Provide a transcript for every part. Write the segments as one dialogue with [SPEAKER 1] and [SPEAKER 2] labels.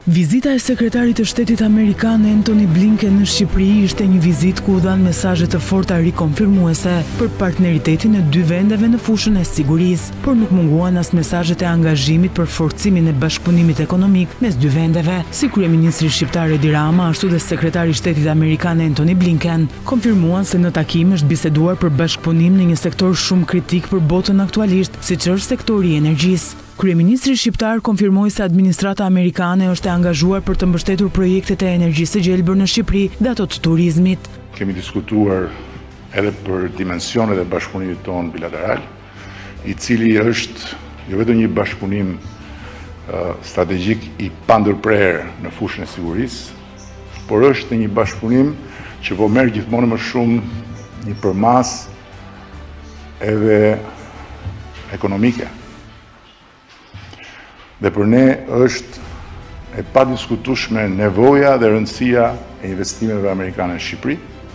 [SPEAKER 1] Vizita e sekretarit të shtetit amerikan Antony Blinken në Shqipëri ishte një vizitë ku u dhanë mesazhe të forta rikonfirmuese për partneritetin e dy vendeve në fushën e sigurisë, por nuk munguan as mesazhet e angazhimit për forcimin e bashkëpunimit ekonomik mes dy vendeve. Si kryeministri shqiptar Edi Rama, ashtu dhe sekretari i shtetit amerikan Antony Blinken konfirmuan se në takim është biseduar për bashkëpunim në një sektor shumë kritik për botën aktualisht, siç është sektori i energjisë. Kryeministri shqiptar konfirmoi se administrata amerikane është e angazhuar për të mbështetur projektet e energjisë së gjelbër në Shqipëri dhe ato të turizmit.
[SPEAKER 2] Kemi diskutuar edhe për dimensionet e bashkëpunimit tonë bilateral, i cili është jo vetëm një bashkëpunim strategjik i pandërprer në fushën e sigurisë, por është një bashkëpunim që po merr gjithmonë më shumë një përmas edhe ekonomike. Dhe për ne është e padiskutueshme nevoja dhe rëndësia e investimeve amerikane në Shqipëri,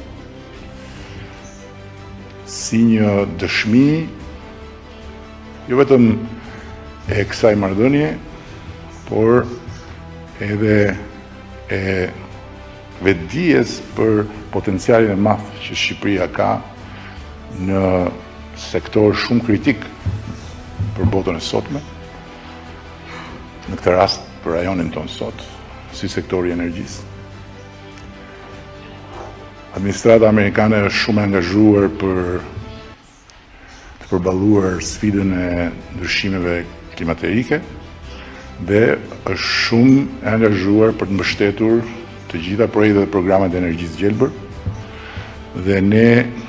[SPEAKER 2] si një dëshmi jo vetëm e kësaj marrëdhënie, por edhe e vetdijes për potencialin e madh që Shqipëria ka në sektor shumë kritik për botën e sotme. Në këtë rast për rajonin tonë sot, si sektori i energjisë. Administrata amerikane është shumë angazhuar për të përballuar sfidën e ndryshimeve klimaterike dhe është shumë e angazhuar për të mbështetur të gjitha projektet dhe programet e energjisë gjelbër. Dhe ne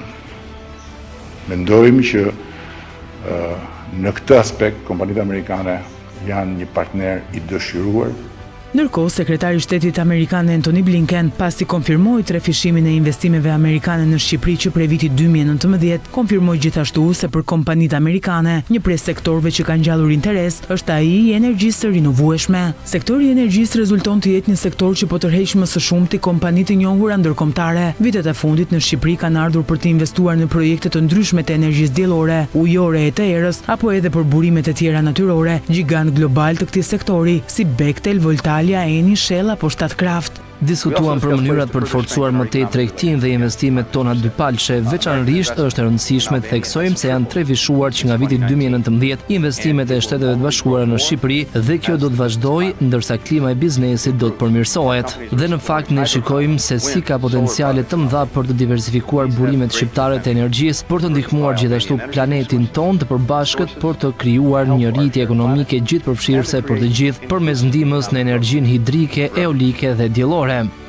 [SPEAKER 2] mendojmë që në këtë aspekt kompanitë amerikane janë një partner i dëshiruar.
[SPEAKER 1] Ndërkohë, sekretari i shtetit amerikan Antony Blinken, pasi konfirmoi trefishimin e investimeve amerikane në Shqipëri që prej vitit 2019, konfirmoi gjithashtu se për kompanitë amerikane, një prej sektorëve që kanë ngjallur interes është ai i energjisë së rinovueshme. Sektori i energjisë rezulton të jetë një sektor që po tërheq më së shumti kompanitë të njohura ndërkombëtare. Vitet e fundit në Shqipëri kanë ardhur për të investuar në projekte të ndryshme të energjisë diellore, ujore e të erës, apo edhe për burimet e tjera natyrore, gjigant global të këtij sektori, si Bechtel, Voltal, Eni, Shell apo Statkraft.
[SPEAKER 3] Diskutuan për mënyrat për të forcuar më tej tregtinë dhe investimet tona dypalçe. Veçanërisht është e rëndësishme të theksojmë se janë trefishuar që nga viti 2019 investimet e Shteteve të Bashkuara në Shqipëri dhe kjo do të vazhdojë ndërsa klima e biznesit do të përmirësohet. Dhe në fakt ne shikojmë se si ka potenciale të mëdha për të diversifikuar burimet shqiptare të energjisë, për të ndihmuar gjithashtu planetin tonë të përbashkët për të krijuar një rritje ekonomike gjithëpërfshirëse për të gjithë përmes ndihmës në energjinë hidrike, eolike dhe diellore.